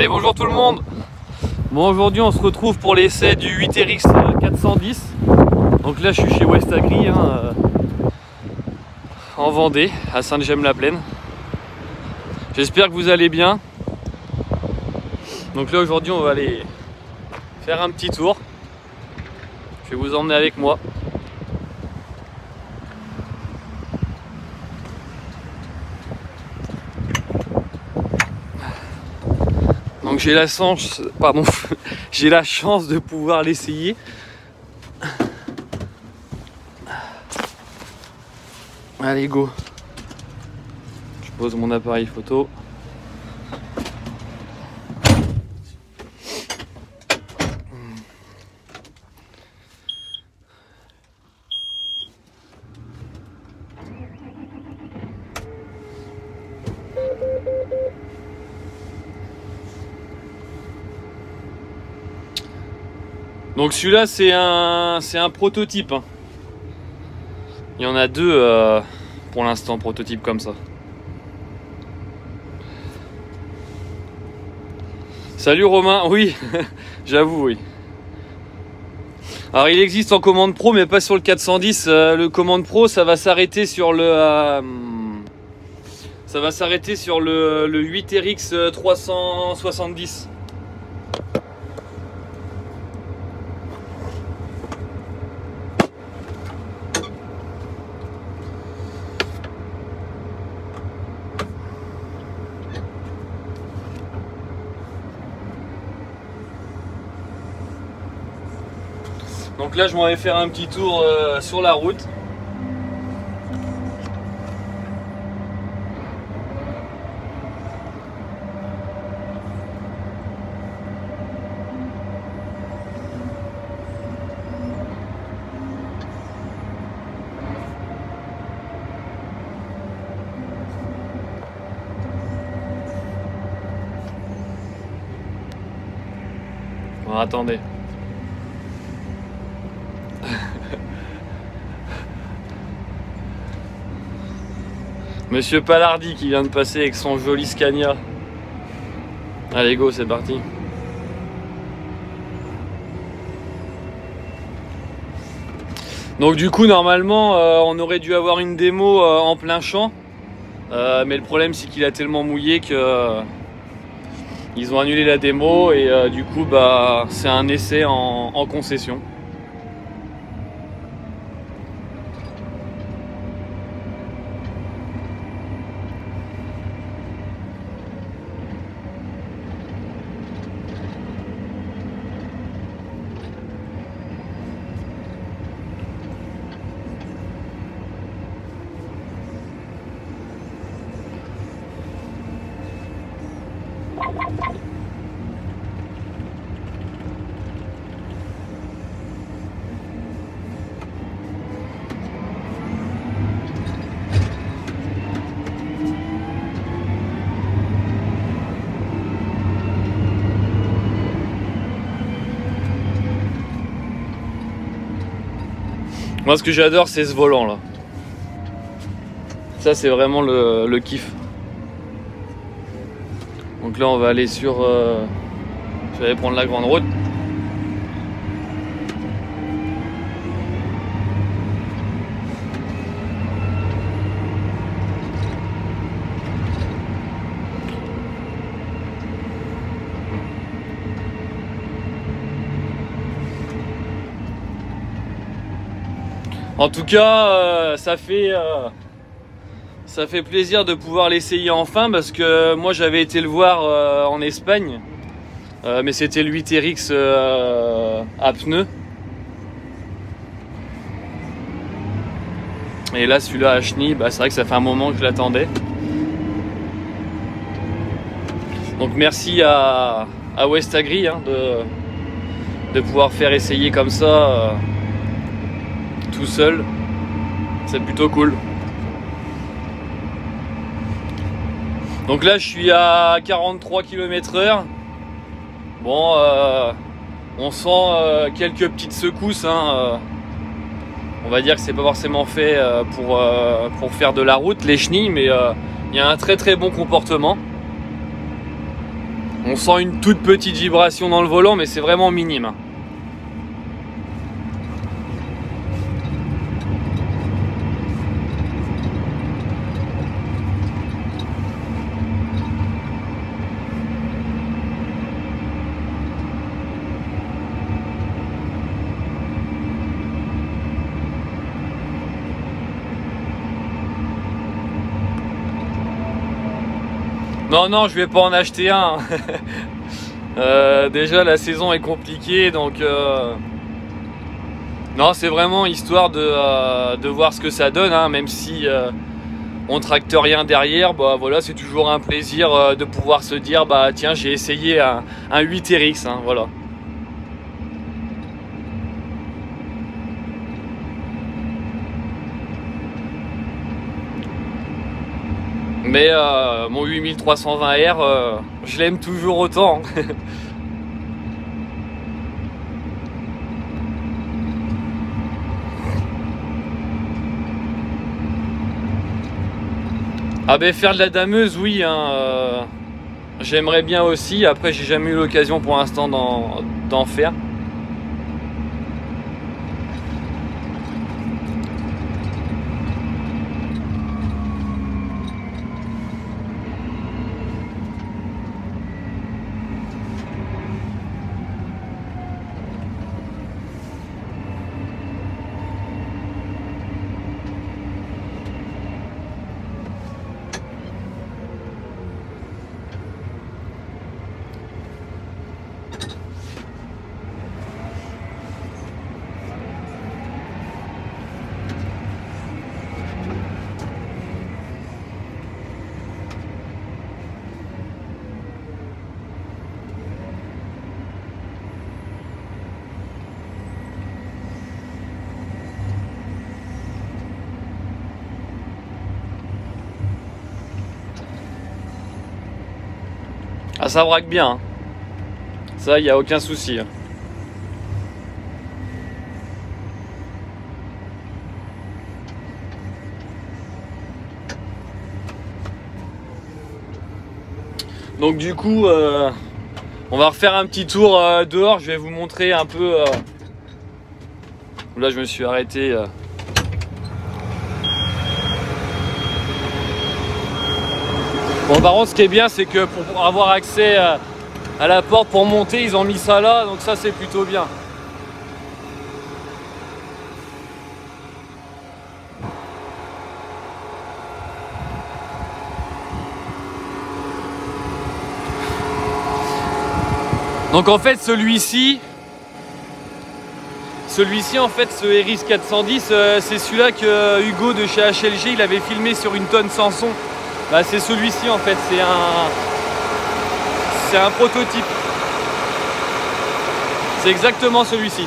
bonjour tout le monde. Bon, aujourd'hui on se retrouve pour l'essai du 8RX 410. Donc là je suis chez West Agri en Vendée, à Sainte-Gemme-la-Plaine. J'espère que vous allez bien. Donc là aujourd'hui on va aller faire un petit tour. Je vais vous emmener avec moi. Donc j'ai la chance, j'ai la chance de pouvoir l'essayer. Allez go. Je pose mon appareil photo. Donc celui-là c'est un prototype. Hein. Il y en a deux pour l'instant, prototypes comme ça. Salut Romain, oui, j'avoue, oui. Alors il existe en commande pro mais pas sur le 410. Le commande pro ça va s'arrêter sur le 8RX 370. Donc là je m'en vais faire un petit tour sur la route. Bon, attendez. Monsieur Palardi qui vient de passer avec son joli Scania. Allez go, c'est parti. Donc du coup normalement on aurait dû avoir une démo en plein champ. Mais le problème c'est qu'il a tellement mouillé que ils ont annulé la démo et du coup bah c'est un essai en concession. Moi ce que j'adore c'est ce volant là. Ça c'est vraiment le kiff. Donc là on va aller sur... je vais aller prendre la grande route. En tout cas, ça fait plaisir de pouvoir l'essayer enfin parce que moi j'avais été le voir en Espagne, mais c'était le 8RX à pneus. Et là celui-là à chenille, bah, c'est vrai que ça fait un moment que je l'attendais. Donc merci à West Agri hein, de pouvoir faire essayer comme ça. Tout seul, c'est plutôt cool. Donc là je suis à 43 km/h. Bon on sent quelques petites secousses hein, on va dire que c'est pas forcément fait pour faire de la route les chenilles, mais il y a un très très bon comportement. On sent une toute petite vibration dans le volant, mais c'est vraiment minime. Non, non, je vais pas en acheter un. Déjà, la saison est compliquée, donc non, c'est vraiment histoire de voir ce que ça donne, hein, même si on tracte rien derrière. Bah voilà, c'est toujours un plaisir de pouvoir se dire, bah tiens, j'ai essayé un 8RX, hein, voilà. Mais mon 8320R, je l'aime toujours autant. Ah ben faire de la dameuse, oui, hein, j'aimerais bien aussi. Après, j'ai jamais eu l'occasion pour l'instant d'en faire. Ah, ça braque bien, hein. Ça, il n'y a aucun souci, hein. Donc du coup, on va refaire un petit tour dehors. Je vais vous montrer un peu. Là, je me suis arrêté. Bon, par contre, ce qui est bien, c'est que pour avoir accès à la porte pour monter, ils ont mis ça là, donc ça, c'est plutôt bien. Donc en fait, celui-ci en fait, ce RX 410, c'est celui-là que Hugo de chez HLG, il avait filmé sur une tonne sans son. Bah, c'est celui-ci en fait, c'est un prototype. C'est exactement celui-ci.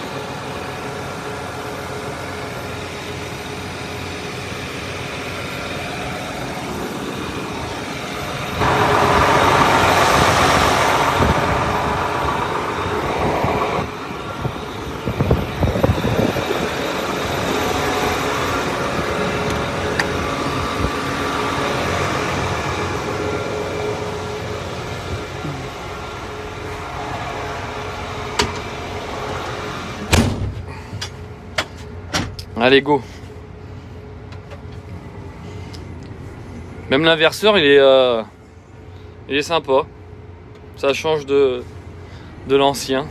Allez, go. Même l'inverseur, il est sympa. Ça change de l'ancien.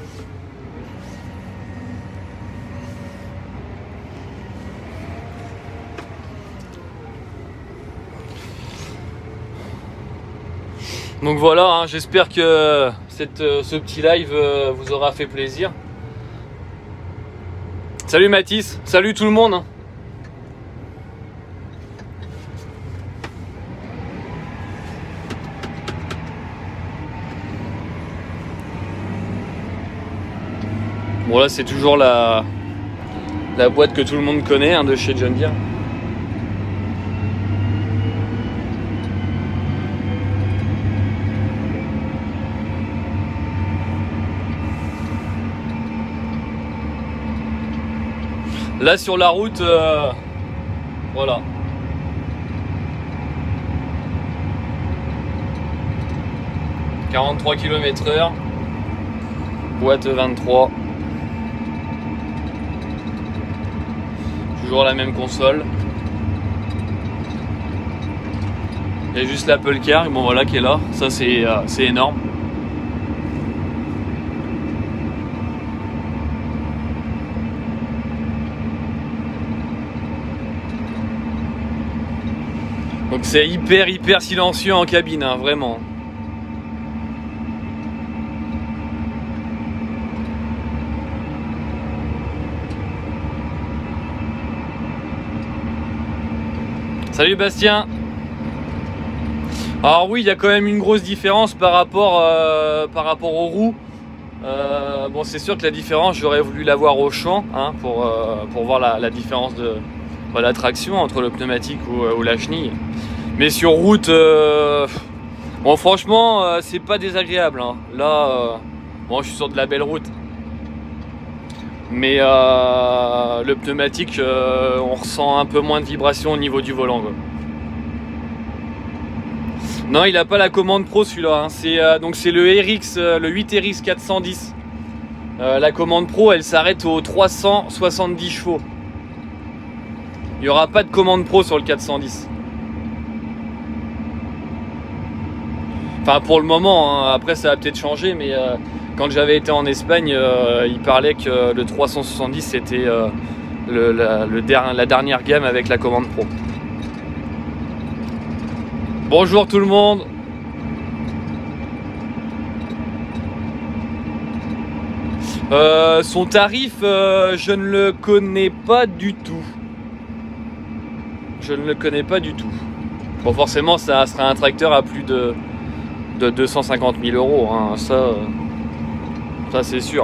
Donc voilà, hein, j'espère que ce petit live vous aura fait plaisir. Salut Mathis, salut tout le monde, hein. Bon là c'est toujours la boîte que tout le monde connaît, hein, de chez John Deere. Là sur la route, voilà. 43 km/h. Boîte 23. Toujours la même console. Il y a juste l'Apple Car, bon voilà, qui est là. Ça c'est énorme. Donc c'est hyper silencieux en cabine, hein, vraiment. Salut Bastien. Alors oui, il y a quand même une grosse différence par rapport aux roues. Bon, c'est sûr que la différence, j'aurais voulu la voir au champ, hein, pour voir la différence de la traction entre le pneumatique ou la chenille. Mais sur route, bon, franchement, c'est pas désagréable, hein. Là, bon, je suis sur de la belle route. Mais le pneumatique, on ressent un peu moins de vibration au niveau du volant, quoi. Non, il n'a pas la commande pro celui-là, hein. Donc c'est le 8RX 410. La commande pro, elle s'arrête aux 370 chevaux. Il n'y aura pas de commande pro sur le 410. Enfin pour le moment, hein. Après ça va peut-être changer, mais quand j'avais été en Espagne, il parlait que le 370 c'était la dernière gamme avec la commande pro. Bonjour tout le monde. Son tarif, je ne le connais pas du tout. Je ne le connais pas du tout. Bon, forcément, ça sera un tracteur à plus de 250 000 euros, hein. Ça c'est sûr.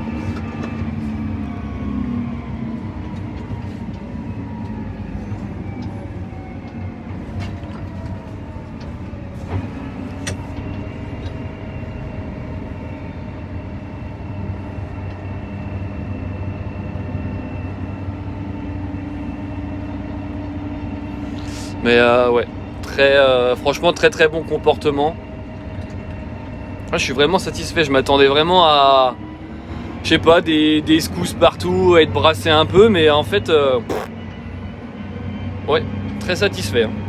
Mais ouais, franchement très bon comportement. Je suis vraiment satisfait, je m'attendais vraiment à, je sais pas, des secousses partout, à être brassé un peu, mais en fait, ouais, très satisfait, hein.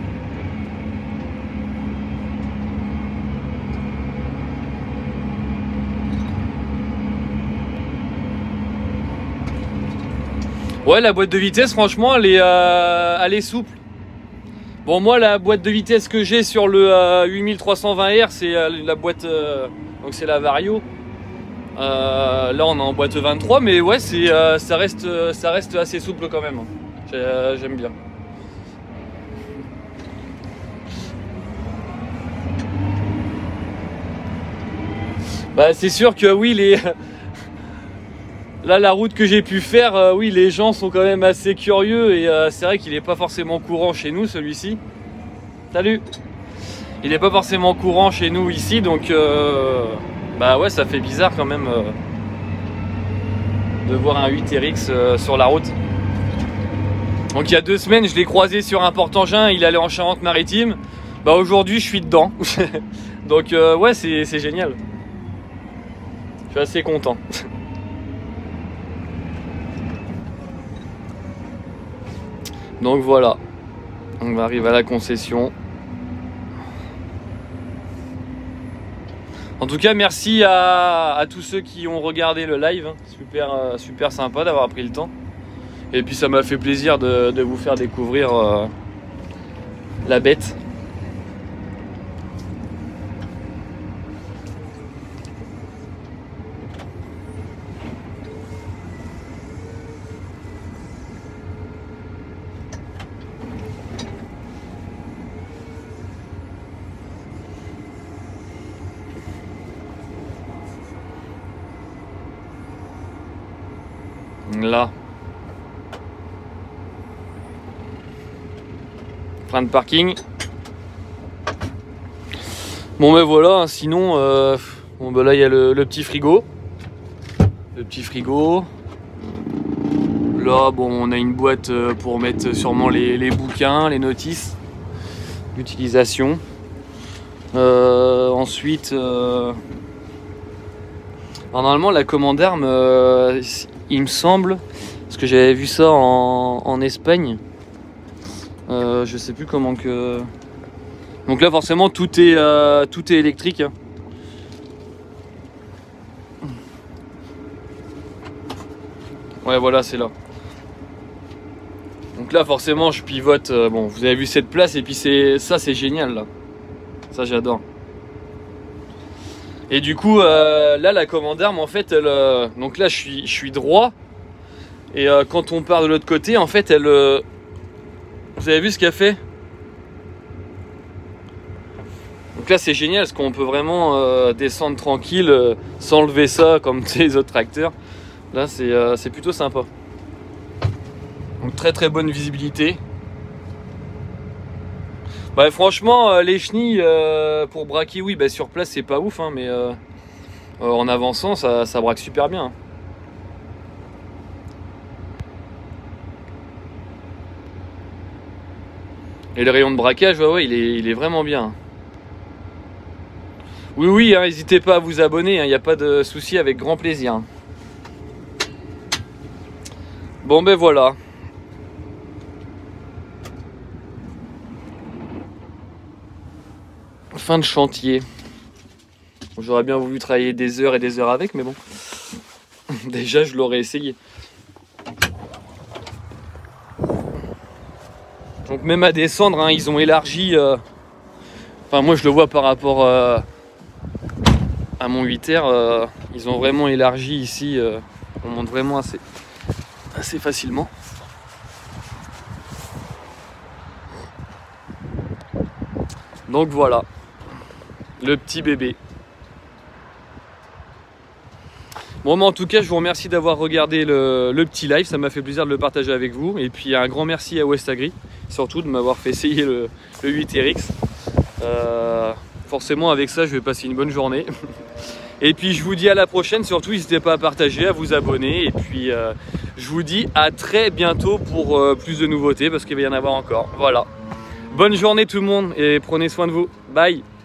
Ouais, la boîte de vitesse, franchement, elle est souple. Bon, moi, la boîte de vitesse que j'ai sur le 8320R, c'est la boîte, donc c'est la Vario. Là, on est en boîte 23, mais ouais, ça reste assez souple quand même. J'aime bien. Bah, c'est sûr que oui, là, la route que j'ai pu faire, oui, les gens sont quand même assez curieux et c'est vrai qu'il n'est pas forcément courant chez nous, celui-ci. Salut! Il n'est pas forcément courant chez nous ici, donc bah ouais, ça fait bizarre quand même de voir un 8RX sur la route. Donc il y a 2 semaines, je l'ai croisé sur un porte-engin, il allait en Charente-Maritime. Bah aujourd'hui, je suis dedans. Donc ouais, c'est génial. Je suis assez content. Donc voilà, on arrive à la concession. En tout cas, merci à tous ceux qui ont regardé le live. Super sympa d'avoir pris le temps. Et puis ça m'a fait plaisir de vous faire découvrir la bête. Là, frein de parking. Bon ben voilà, sinon bon ben là il y a le petit frigo. Le petit frigo. Là bon, on a une boîte pour mettre sûrement les bouquins, les notices d'utilisation. Ensuite, alors, normalement la commande d'armes, il me semble, parce que j'avais vu ça en Espagne, je sais plus comment que... Donc là forcément tout est électrique, hein. Ouais, voilà, c'est là. Donc là forcément je pivote, bon vous avez vu cette place, et puis c'est génial là. Ça j'adore. Et du coup là la commande d'armes en fait elle, donc là je suis droit, et quand on part de l'autre côté en fait elle, vous avez vu ce qu'elle fait? Donc là c'est génial parce qu'on peut vraiment descendre tranquille sans lever ça comme les autres tracteurs. Là c'est plutôt sympa. Donc très bonne visibilité. Bah franchement les chenilles pour braquer, oui, bah, sur place c'est pas ouf, hein, mais en avançant ça braque super bien. Et le rayon de braquage, ouais, il est vraiment bien. Oui, hein, n'hésitez pas à vous abonner, il n'y a pas de souci, avec grand plaisir. Bon ben voilà. Fin de chantier. J'aurais bien voulu travailler des heures et des heures avec, mais bon. Déjà je l'aurais essayé. Donc même à descendre, hein, ils ont élargi. Enfin moi je le vois par rapport à mon 8R, ils ont vraiment élargi ici. On monte vraiment assez facilement. Donc voilà, le petit bébé. Bon, mais en tout cas, je vous remercie d'avoir regardé le petit live. Ça m'a fait plaisir de le partager avec vous. Et puis un grand merci à Westagri, surtout de m'avoir fait essayer le 8RX. Forcément, avec ça, je vais passer une bonne journée. Et puis je vous dis à la prochaine. Surtout, n'hésitez pas à partager, à vous abonner. Et puis je vous dis à très bientôt pour plus de nouveautés, parce qu'il va y en avoir encore. Voilà. Bonne journée tout le monde et prenez soin de vous. Bye.